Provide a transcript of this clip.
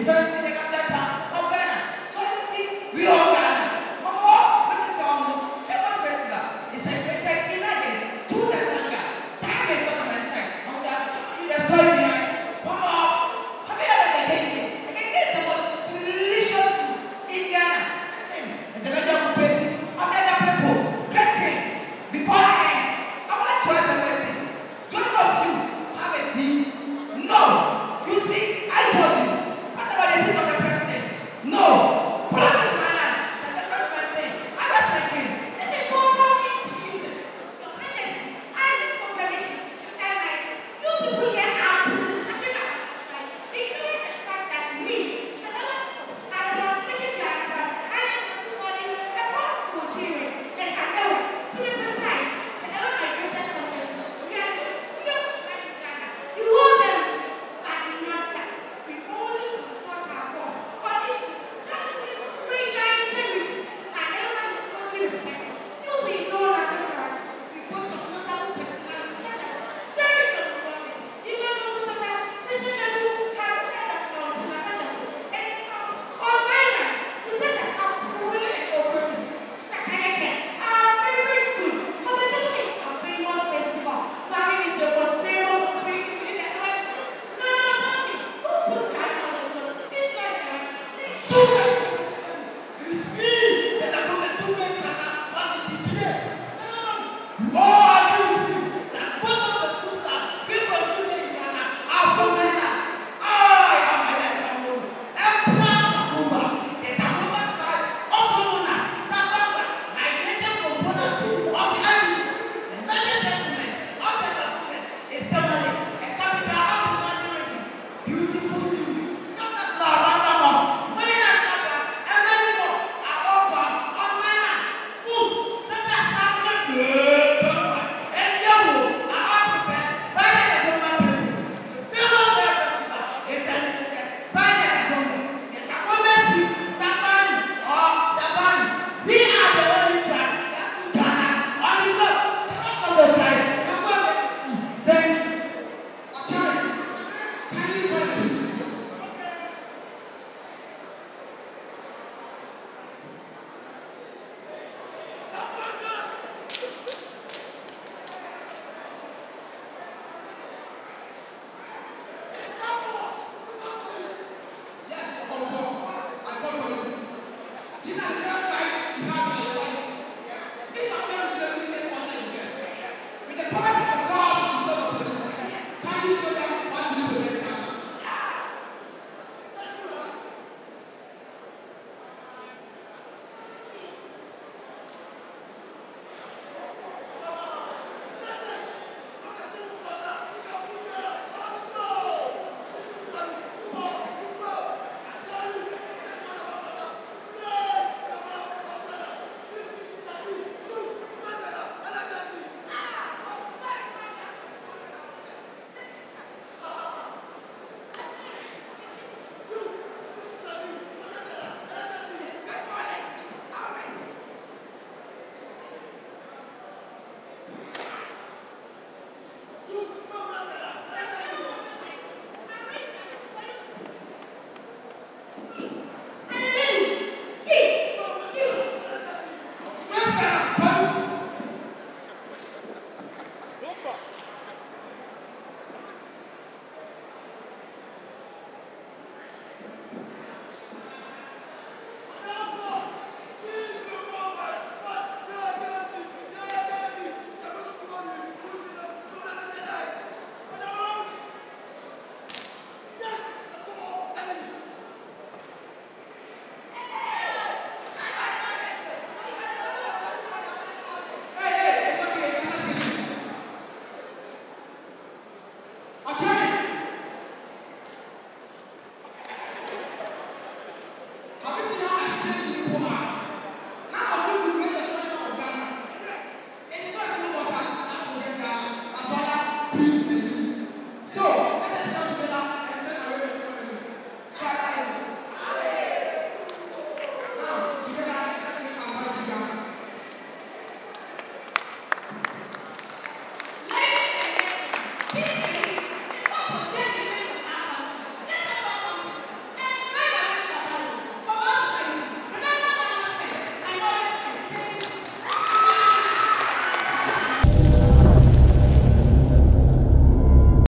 serves in the capital town of Ghana. So you see, we all Ghana. Homo, which is our most famous festival, is celebrated in August, 2 Tatanga. Time is not on my side. I would have told you the story behind. Homo, have you heard of the kenke? The kenke is the most delicious food in Ghana. Listen, it's the major occupation of the people. Great king. Before I end, I would like to ask a question. Do any of you have a seat? No. You see, I told you. What about the seat of the president? No. Follow me to my land. Shall I try to say, I rest my case. This is totally cute. Your Majesty, I ask for permission to air my you people here are looking at us like ignoring the fact that we, the other, and I was speaking Ghana, I am everybody about food hearing that I know. To be precise, the other migrated from this. We are the most fearful tribe in Ghana. You all know it, but not that. We only consult our boss on issues that will raise our integrity, and everyone is mostly respected. Those who is known as Israel, we boast of notable personalities such as Jerry John Lawrence, Emmanuel Kutaka, Christian Nasu, Harriet of Mount Sinasajatu, and it's found on island to such as Akuri and Okosi, Shakaneke, our favorite food. Conversation is our famous festival. Farming is the most famous occupation in the country. So now tell me, who puts Ghana on the block? It's not the right.